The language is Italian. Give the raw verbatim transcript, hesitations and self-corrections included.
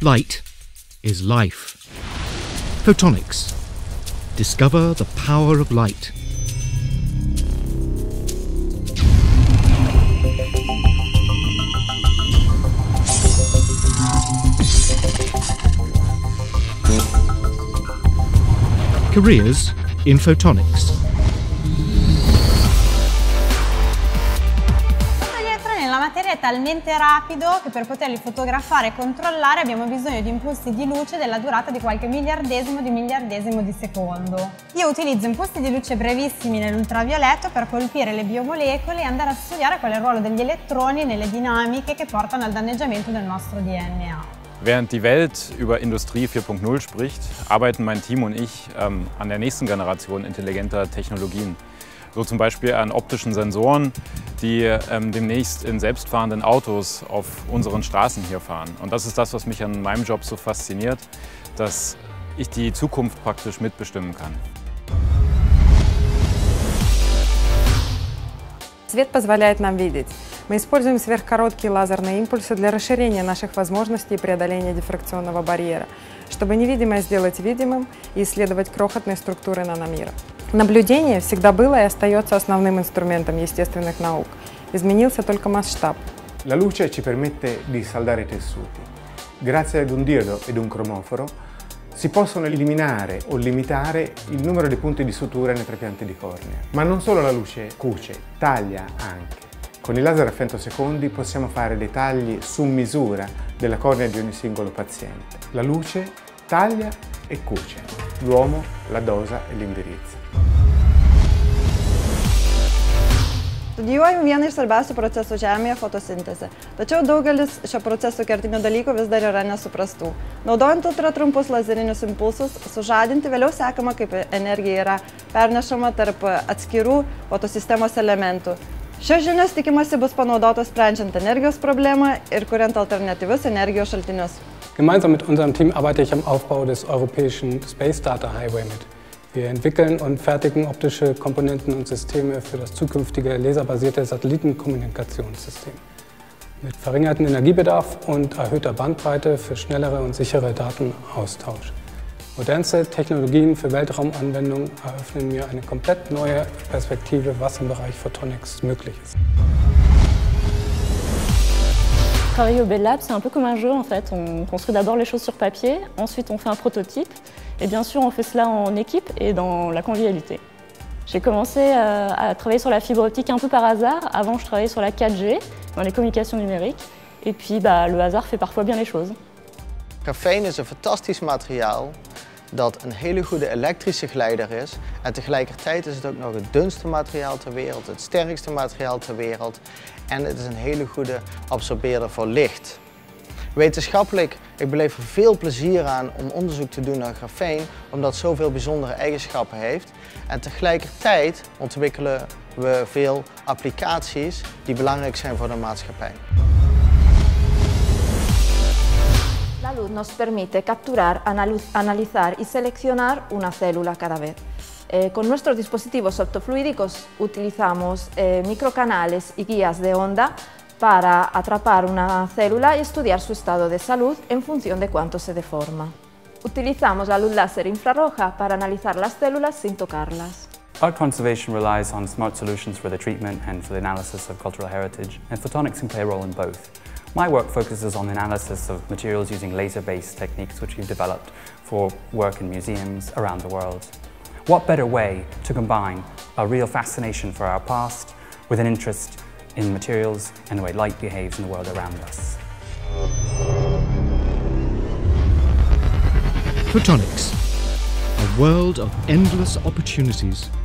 Light is life. Photonics. Discover the power of light. Careers in Photonics. La materia è talmente rapido che per poterli fotografare e controllare abbiamo bisogno di impulsi di luce della durata di qualche miliardesimo di miliardesimo di secondo. Io utilizzo impulsi di luce brevissimi nell'ultravioletto per colpire le biomolecole e andare a studiare qual è il ruolo degli elettroni nelle dinamiche che portano al danneggiamento del nostro D N A. Während die Welt über Industrie vier punkt null spricht, arbeiten mein Team und ich ähm, an der nächsten Generation intelligenter Technologien. So zum Beispiel an optischen Sensoren, die ähm, demnächst in selbstfahrenden Autos auf unseren Straßen hier fahren. Und das ist das, was mich an meinem Job so fasziniert, dass ich die Zukunft praktisch mitbestimmen kann. Свет позволяет нам видеть. Мы используем сверхкороткие лазерные импульсы для расширения наших возможностей и преодоления дифракционного барьера, чтобы невидимое сделать видимым и исследовать крохотные структуры наномира. Наблюдение всегда было и остается основным инструментом естественных наук. Изменился только масштаб. La luce ci permette di saldare i tessuti. Grazie ad un diodo ed un cromoforo si possono eliminare o limitare il numero di punti di sutura nei trapianti di cornea. Ma non solo la luce cuce, taglia anche. Con i laser a femtosecondi possiamo fare dei tagli su misura della cornea di ogni singolo paziente. La luce taglia e cuce, l'uomo la dosa e l'indirizza. Studijuoju vieną iš svarbiausių procesų Žemėje – fotosintezę. Tačiau daugelis šio proceso kertinių dalykų vis dar yra nesuprastų. Naudojant ultratrumpus lazerinius impulsus, sužadinti vėliau sekama, kaip energija yra pernešama tarp atskirų fotosistemos elementų. Šios žinios tikimasi bus panaudotos sprendžiant energijos problemą ir kuriant alternatyvius energijos šaltinius. Gemeinsam mit unserem Team arbeite ich am Aufbau des europäischen Space Data Highway mit. Wir entwickeln und fertigen optische Komponenten und Systeme für das zukünftige laserbasierte Satellitenkommunikationssystem. Mit verringertem Energiebedarf und erhöhter Bandbreite für schnellere und sichere Datenaustausch. Modernste Technologien für Weltraumanwendungen eröffnen mir eine komplett neue Perspektive, was im Bereich Photonics möglich ist. Travailler au Bell Lab, c'est un peu comme un jeu en fait. On construit d'abord les choses sur papier, ensuite on fait un prototype et bien sûr on fait cela en équipe et dans la convivialité. J'ai commencé euh, à travailler sur la fibre optique un peu par hasard. Avant je travaillais sur la quatre G, dans les communications numériques. Et puis bah, le hasard fait parfois bien les choses. Grafeen is een fantastisch materiaal dat een hele goede elektrische geleider is. En tegelijkertijd is het ook nog het dunste materiaal ter wereld, het sterkste materiaal ter wereld. En het is een hele goede absorbeerder voor licht. Wetenschappelijk, ik beleef er veel plezier aan om onderzoek te doen naar grafeen, omdat het zoveel bijzondere eigenschappen heeft. En tegelijkertijd ontwikkelen we veel applicaties die belangrijk zijn voor de maatschappij. La luz nos permite capturar, analizar y seleccionar una célula cada vez. Eh, con nuestros dispositivos optofluídicos utilizamos eh, microcanales y guías de onda para atrapar una célula y estudiar su estado de salud en función de cuánto se deforma. Utilizamos la luz láser infrarroja para analizar las células sin tocarlas. Art conservation relies on smart solutions for the treatment and for the analysis of cultural heritage, and photonics can play a role in both. My work focuses on the analysis of materials using laser-based techniques which we've developed for work in museums around the world. What better way to combine a real fascination for our past with an interest in materials and the way light behaves in the world around us. Photonics, a world of endless opportunities.